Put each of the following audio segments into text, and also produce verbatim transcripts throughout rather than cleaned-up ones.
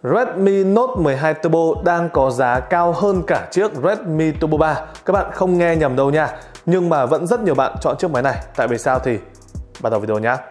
Redmi Note mười hai Turbo đang có giá cao hơn cả chiếc Redmi Turbo ba. Các bạn không nghe nhầm đâu nha. Nhưng mà vẫn rất nhiều bạn chọn chiếc máy này. Tại vì sao thì bắt đầu video nhé.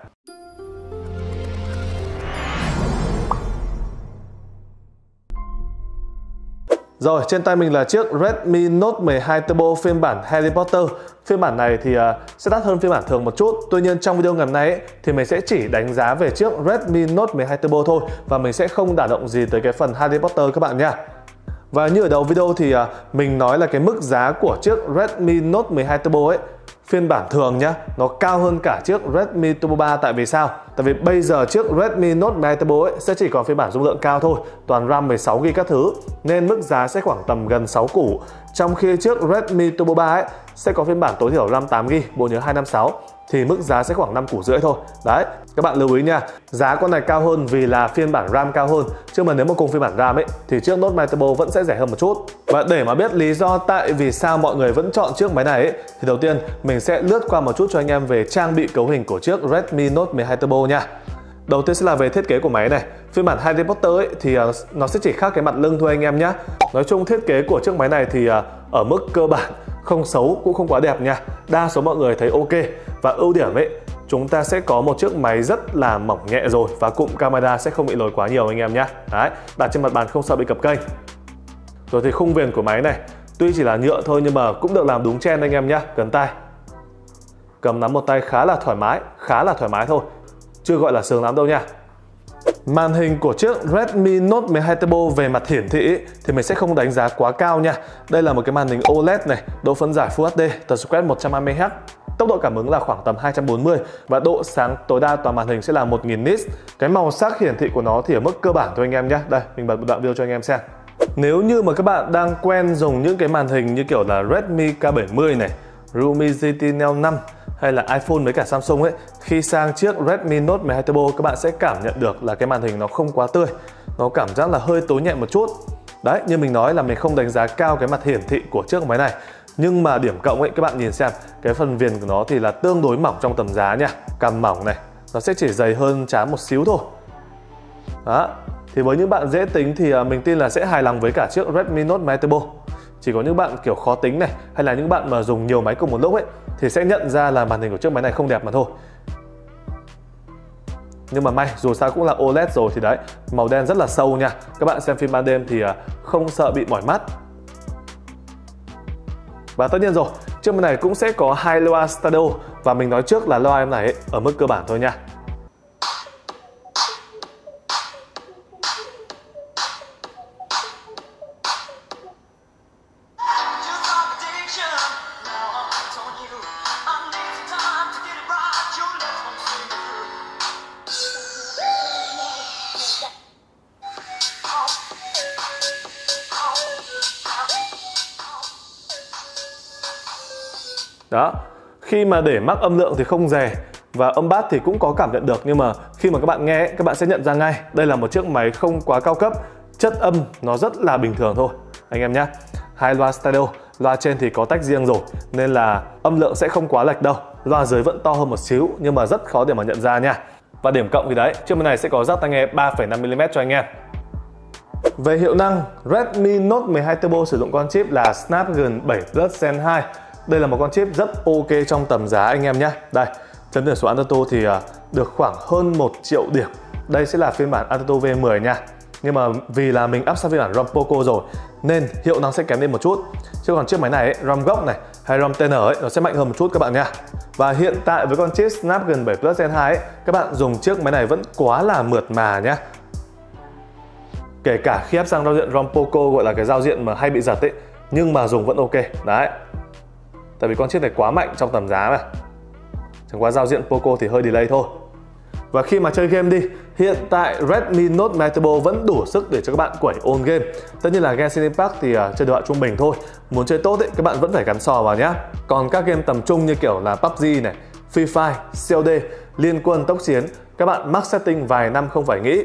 Rồi, trên tay mình là chiếc Redmi Note mười hai Turbo phiên bản Harry Potter. Phiên bản này thì uh, sẽ đắt hơn phiên bản thường một chút. Tuy nhiên trong video ngày hôm nay ấy, thì mình sẽ chỉ đánh giá về chiếc Redmi Note mười hai Turbo thôi. Và mình sẽ không đả động gì tới cái phần Harry Potter các bạn nha. Và như ở đầu video thì uh, mình nói là cái mức giá của chiếc Redmi Note mười hai Turbo ấy, phiên bản thường nhá, nó cao hơn cả chiếc Redmi Turbo ba. Tại vì sao? Tại vì bây giờ chiếc Redmi Note mười hai Turbo ấy sẽ chỉ còn phiên bản dung lượng cao thôi, toàn RAM mười sáu gi ga bai các thứ, nên mức giá sẽ khoảng tầm gần sáu củ. Trong khi chiếc Redmi Turbo ba ấy sẽ có phiên bản tối thiểu RAM tám gi ga bai, bộ nhớ hai năm sáu, thì mức giá sẽ khoảng năm củ rưỡi thôi. Đấy, các bạn lưu ý nha, giá con này cao hơn vì là phiên bản RAM cao hơn, chứ mà nếu mà cùng phiên bản RAM ấy thì chiếc Note mười hai Turbo vẫn sẽ rẻ hơn một chút. Và để mà biết lý do tại vì sao mọi người vẫn chọn chiếc máy này ấy, thì đầu tiên mình sẽ lướt qua một chút cho anh em về trang bị cấu hình của chiếc Redmi Note mười hai Turbo nha. Đầu tiên sẽ là về thiết kế của máy này. Phiên bản Harry Potter ấy thì uh, nó sẽ chỉ khác cái mặt lưng thôi anh em nhé. Nói chung thiết kế của chiếc máy này thì uh, ở mức cơ bản, không xấu cũng không quá đẹp nha. Đa số mọi người thấy ok. Và ưu điểm ấy, chúng ta sẽ có một chiếc máy rất là mỏng nhẹ rồi, và cụm camera sẽ không bị lồi quá nhiều anh em nhé. Đấy, đặt trên mặt bàn không sợ bị cập kênh. Rồi thì khung viền của máy này, tuy chỉ là nhựa thôi nhưng mà cũng được làm đúng trend anh em nhé. Cần tay, cầm nắm một tay khá là thoải mái, khá là thoải mái thôi, chưa gọi là sướng lắm đâu nha. Màn hình của chiếc Redmi Note mười hai Turbo về mặt hiển thị ấy, thì mình sẽ không đánh giá quá cao nha. Đây là một cái màn hình ô lét này, độ phân giải Full hát đê, tần số quét một trăm hai mươi héc, tốc độ cảm ứng là khoảng tầm hai trăm bốn mươi và độ sáng tối đa toàn màn hình sẽ là một nghìn nits. Cái màu sắc hiển thị của nó thì ở mức cơ bản thôi anh em nhé. Đây, mình bật một đoạn video cho anh em xem. Nếu như mà các bạn đang quen dùng những cái màn hình như kiểu là Redmi K bảy mươi này, Realme gi tê Neo năm hay là iPhone với cả Samsung ấy, khi sang chiếc Redmi Note mười hai Turbo các bạn sẽ cảm nhận được là cái màn hình nó không quá tươi, nó cảm giác là hơi tối nhẹ một chút. Đấy, như mình nói là mình không đánh giá cao cái mặt hiển thị của chiếc máy này. Nhưng mà điểm cộng ấy, các bạn nhìn xem, cái phần viền của nó thì là tương đối mỏng trong tầm giá nha. Cằm mỏng này, nó sẽ chỉ dày hơn trán một xíu thôi. Đó, thì với những bạn dễ tính thì mình tin là sẽ hài lòng với cả chiếc Redmi Note mười hai Turbo. Chỉ có những bạn kiểu khó tính này, hay là những bạn mà dùng nhiều máy cùng một lúc ấy, thì sẽ nhận ra là màn hình của chiếc máy này không đẹp mà thôi. Nhưng mà may, dù sao cũng là ô lét rồi thì đấy, màu đen rất là sâu nha. Các bạn xem phim ban đêm thì không sợ bị mỏi mắt. Và tất nhiên rồi, chiếc máy này cũng sẽ có hai loa stereo. Và mình nói trước là loa em này ấy, ở mức cơ bản thôi nha. Đó, khi mà để mắc âm lượng thì không dè và âm bass thì cũng có cảm nhận được, nhưng mà khi mà các bạn nghe các bạn sẽ nhận ra ngay đây là một chiếc máy không quá cao cấp, chất âm nó rất là bình thường thôi anh em nhé. Hai loa stereo, loa trên thì có tách riêng rồi nên là âm lượng sẽ không quá lệch đâu. Loa dưới vẫn to hơn một xíu nhưng mà rất khó để mà nhận ra nha. Và điểm cộng thì đấy, chiếc máy này sẽ có jack tai nghe ba phẩy năm mi li mét cho anh em. Về hiệu năng, Redmi Note mười hai Turbo sử dụng con chip là Snapdragon bảy Plus Gen hai. Đây là một con chip rất ok trong tầm giá anh em nhé. Đây, chấm điểm số Antutu thì được khoảng hơn một triệu điểm. Đây sẽ là phiên bản Antutu V mười nha. Nhưng mà vì là mình up sang phiên bản ROM Poco rồi nên hiệu năng sẽ kém đi một chút. Chứ còn chiếc máy này ấy, ROM gốc này hay ROM T N ấy, nó sẽ mạnh hơn một chút các bạn nha. Và hiện tại với con chip Snapdragon bảy Plus Gen hai ấy, các bạn dùng chiếc máy này vẫn quá là mượt mà nhé. Kể cả khi áp sang giao diện ROM Poco, gọi là cái giao diện mà hay bị giật ấy, nhưng mà dùng vẫn ok. Đấy, tại vì con chip này quá mạnh trong tầm giá mà. Chẳng qua giao diện Poco thì hơi delay thôi. Và khi mà chơi game đi, hiện tại Redmi Note mười hai Turbo vẫn đủ sức để cho các bạn quẩy ôn game. Tất nhiên là Genshin Impact thì uh, chơi độ trung bình thôi. Muốn chơi tốt ấy, các bạn vẫn phải gắn sò vào nhá. Còn các game tầm trung như kiểu là pê u bê giê này, Free Fire, xê o đê, Liên Quân, Tốc Chiến, các bạn max setting vài năm không phải nghĩ.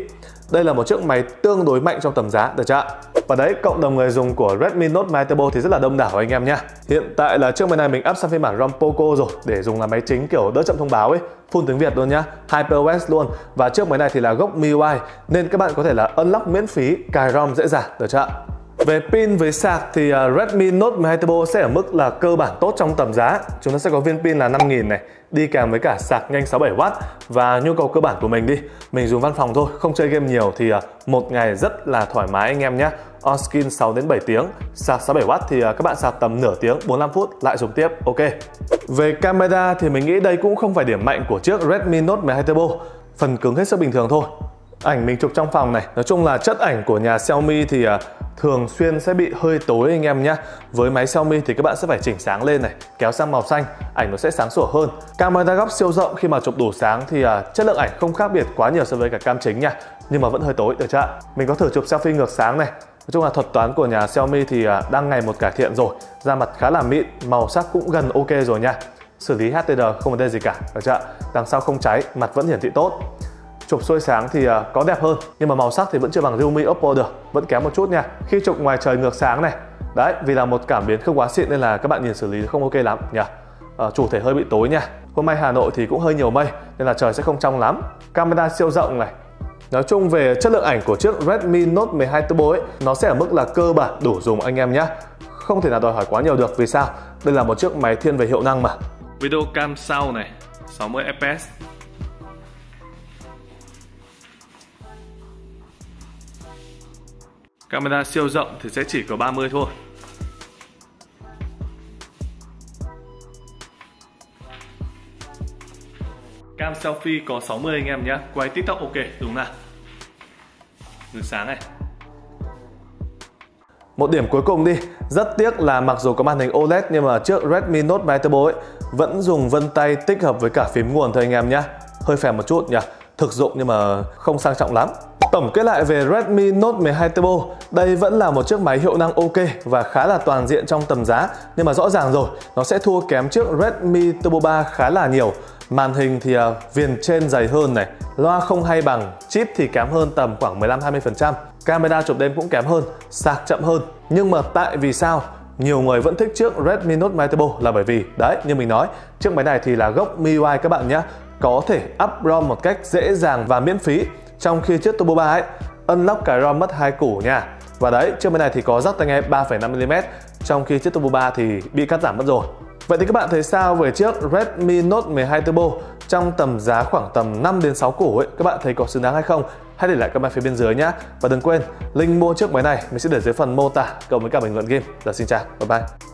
Đây là một chiếc máy tương đối mạnh trong tầm giá, được chưa? Và đấy, cộng đồng người dùng của Redmi Note mười hai Turbo thì rất là đông đảo anh em nhé. Hiện tại là chiếc máy này mình up sang phiên bản ROM Poco rồi để dùng làm máy chính kiểu đỡ chậm thông báo ấy, full tiếng Việt luôn nhá, HyperOS luôn. Và chiếc máy này thì là gốc em i u i nên các bạn có thể là unlock miễn phí, cài ROM dễ dàng, được chưa? Về pin với sạc thì Redmi Note mười hai Turbo sẽ ở mức là cơ bản tốt trong tầm giá. Chúng ta sẽ có viên pin là năm nghìn này, đi kèm với cả sạc nhanh sáu mươi bảy oát. Và nhu cầu cơ bản của mình đi, mình dùng văn phòng thôi, không chơi game nhiều thì một ngày rất là thoải mái anh em nhé. On screen sáu đến bảy tiếng, sạc sáu mươi bảy oát thì các bạn sạc tầm nửa tiếng, bốn mươi lăm phút lại dùng tiếp, ok. Về camera thì mình nghĩ đây cũng không phải điểm mạnh của chiếc Redmi Note mười hai Turbo. Phần cứng hết sức bình thường thôi. Ảnh mình chụp trong phòng này, nói chung là chất ảnh của nhà Xiaomi thì thường xuyên sẽ bị hơi tối anh em nhé. Với máy Xiaomi thì các bạn sẽ phải chỉnh sáng lên này, kéo sang màu xanh, ảnh nó sẽ sáng sủa hơn. Camera góc siêu rộng, khi mà chụp đủ sáng thì chất lượng ảnh không khác biệt quá nhiều so với cả cam chính nha, nhưng mà vẫn hơi tối, được chưa? Mình có thử chụp selfie ngược sáng này. Nói chung là thuật toán của nhà Xiaomi thì đang ngày một cải thiện rồi, da mặt khá là mịn, màu sắc cũng gần ok rồi nha. Xử lý hát tê rờ không vấn đề gì cả, được chưa? Đằng sau không cháy, mặt vẫn hiển thị tốt. Chụp xuôi sáng thì có đẹp hơn, nhưng mà màu sắc thì vẫn chưa bằng Realme, Oppo được, vẫn kém một chút nha. Khi chụp ngoài trời ngược sáng này, đấy, vì là một cảm biến không quá xịn nên là các bạn nhìn xử lý không ok lắm nhỉ. À, chủ thể hơi bị tối nha. Hôm nay Hà Nội thì cũng hơi nhiều mây nên là trời sẽ không trong lắm. Camera siêu rộng này. Nói chung về chất lượng ảnh của chiếc Redmi Note mười hai Turbo ấy, nó sẽ ở mức là cơ bản đủ dùng anh em nhé. Không thể nào đòi hỏi quá nhiều được, vì sao? Đây là một chiếc máy thiên về hiệu năng mà. Video cam sau này, sáu mươi ép pê ét. Camera siêu rộng thì sẽ chỉ có ba mươi thôi. Cam selfie có sáu mươi anh em nhé. Quay TikTok ok, đúng nào. Ngược sáng này. Một điểm cuối cùng đi. Rất tiếc là mặc dù có màn hình ô led nhưng mà chiếc Redmi Note mười hai Turbo ấy vẫn dùng vân tay tích hợp với cả phím nguồn thôi anh em nhé. Hơi phèn một chút nhỉ. Thực dụng nhưng mà không sang trọng lắm. Tổng kết lại về Redmi Note mười hai Turbo, đây vẫn là một chiếc máy hiệu năng ok và khá là toàn diện trong tầm giá. Nhưng mà rõ ràng rồi, nó sẽ thua kém chiếc Redmi Turbo ba khá là nhiều. Màn hình thì uh, viền trên dày hơn này, loa không hay bằng, chip thì kém hơn tầm khoảng mười lăm đến hai mươi phần trăm. Camera chụp đêm cũng kém hơn, sạc chậm hơn. Nhưng mà tại vì sao nhiều người vẫn thích chiếc Redmi Note mười hai Turbo là bởi vì, đấy, như mình nói, chiếc máy này thì là gốc em i u i các bạn nhé. Có thể up ROM một cách dễ dàng và miễn phí. Trong khi chiếc Turbo ba ấy, unlock cái ROM mất hai củ nha. Và đấy, chiếc máy này thì có jack tai nghe ba phẩy năm mi li mét, trong khi chiếc Turbo ba thì bị cắt giảm mất rồi. Vậy thì các bạn thấy sao về chiếc Redmi Note mười hai Turbo trong tầm giá khoảng tầm năm đến sáu củ ấy? Các bạn thấy có xứng đáng hay không? Hãy để lại comment phía bên dưới nhé. Và đừng quên, link mua chiếc máy này mình sẽ để dưới phần mô tả cộng với cả bình luận game. Giờ xin chào, bye bye.